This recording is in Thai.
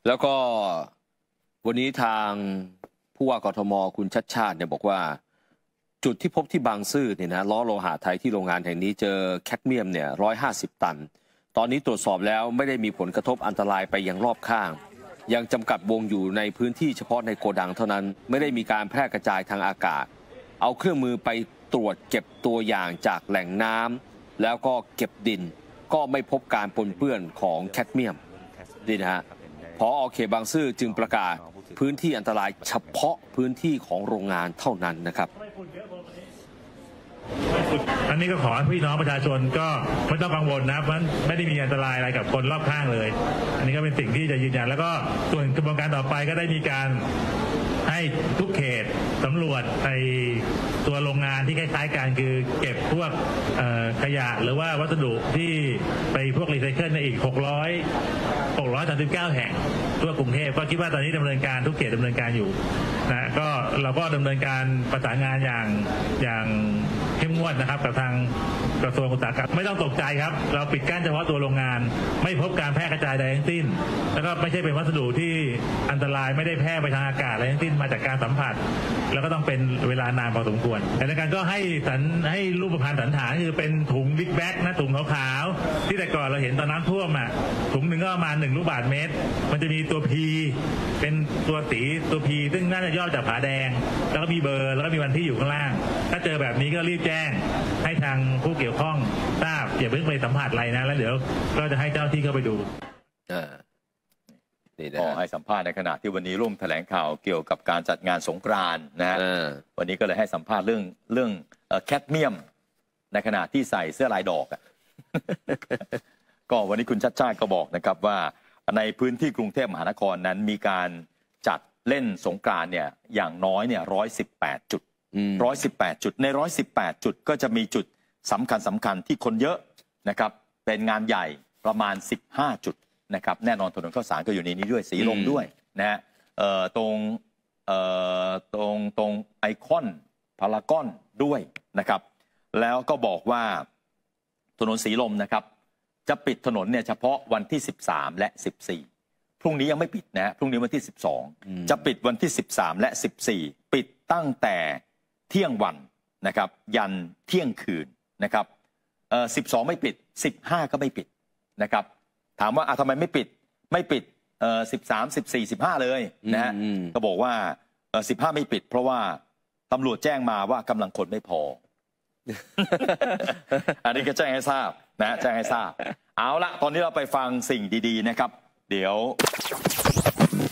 แล้วก็วันนี้ทางผู้ว่ากทมคุณชัชชาติเนี่ยบอกว่าจุดที่พบที่บางซื่อเนี่ยนะล้อโลหะไทยที่โรงงานแห่งนี้เจอแคดเมียมเนี่ย150 ตันตอนนี้ตรวจสอบแล้วไม่ได้มีผลกระทบอันตรายไปยังรอบข้างยังจำกัดวงอยู่ในพื้นที่เฉพาะในโกดังเท่านั้นไม่ได้มีการแพร่กระจายทางอากาศเอาเครื่องมือไปตรวจเก็บตัวอย่างจากแหล่งน้ำแล้วก็เก็บดินก็ไม่พบการปนเปื้อนของแคดเมียมนี่นะฮะผอ.เขตบางซื่อจึงประกาศพื้นที่อันตรายเฉพาะพื้นที่ของโรงงานเท่านั้นนะครับอันนี้ก็ขอให้พี่น้องประชาชนก็ไม่ต้องกังวลนะมันไม่ได้มีอันตรายอะไรกับคนรอบข้างเลยอันนี้ก็เป็นสิ่งที่จะยืนยันแล้วก็ส่วนกระบวนการต่อไปก็ได้มีการให้ทุกเขตสำรวจไอตัวโรงงานที่คล้ายๆกันคือเก็บพวกขยะหรือว่าวัสดุที่ไปพวกรีไซเคิลในอีก639 แห่งทั่วกรุงเทพก็คิดว่าตอนนี้ดำเนินการทุกเขตดำเนินการอยู่นะก็เราก็ดำเนินการประสานงานอย่างเข้มงวดนะครับกับทางกระทรวงอุตสาหกรรมไม่ต้องตกใจครับเราปิดกั้นเฉพาะตัวโรงงานไม่พบการแพร่กระจายใดทั้งสิ้นแล้วก็ไม่ใช่เป็นวัสดุที่อันตรายไม่ได้แพร่ไปทางอากาศอะไรทั้งสิ้นมาจากการสัมผัสแล้วก็ต้องเป็นเวลานานพอสมควรแต่ในการก็ให้รูปพรรณสันฐานคือเป็นถุงบิ๊กแบ็กนะถุงขาวๆที่แต่ก่อนเราเห็นตอนน้ำท่วมอ่ะถุงหนึ่งก็ประมาณ1 ลูกบาศก์เมตรมันจะมีตัวพีเป็นตัวสีตัวพีซึ่งน่าจะย่อจากผาแดงแล้วก็มีเบอร์แล้วก็มีวันที่อยู่ข้างล่างถ้าเจอแบบนี้ก็รีบแจ้งให้ทางผู้เกี่ยวข้องทราบอย่าเพิ่งไปสัมผัสอะไรนะแล้วเดี๋ยวก็จะให้เจ้าที่เข้าไปดูขอให้สัมภาษณ์ในขณะที่วันนี้ร่วมแถลงข่าวเกี่ยวกับการจัดงานสงกรานต์นะฮะวันนี้ก็เลยให้สัมภาษณ์เรื่องแคดเมียมในขณะที่ใส่เสื้อลายดอก ก็วันนี้คุณชัชชาติก็บอกนะครับว่าในพื้นที่กรุงเทพมหานครนั้นมีการจัดเล่นสงกรานต์เนี่ยอย่างน้อยเนี่ย118 จุด118 จุดใน118 จุดก็จะมีจุดสำคัญที่คนเยอะนะครับเป็นงานใหญ่ประมาณ15 จุดนะครับแน่นอนถนนข้าวสารก็อยู่ในนี้ด้วยสีลมด้วยนะฮะตรงไอคอนพารากอนด้วยนะครับแล้วก็บอกว่าถนนสีลมนะครับจะปิดถนนเนี่ยเฉพาะวันที่13และ14พรุ่งนี้ยังไม่ปิดนะพรุ่งนี้วันที่12จะปิดวันที่13และ14ปิดตั้งแต่เที่ยงวันนะครับยันเที่ยงคืนนะครับ12ไม่ปิด15ก็ไม่ปิดนะครับถามว่าทำไมไม่ปิด13 14 15เลยนะฮะก็บอกว่า15ไม่ปิดเพราะว่าตำรวจแจ้งมาว่ากำลังคนไม่พอ อันนี้ก็แจ้งให้ทราบนะแจ้งให้ทราบเอาละตอนนี้เราไปฟังสิ่งดีๆนะครับเดี๋ยว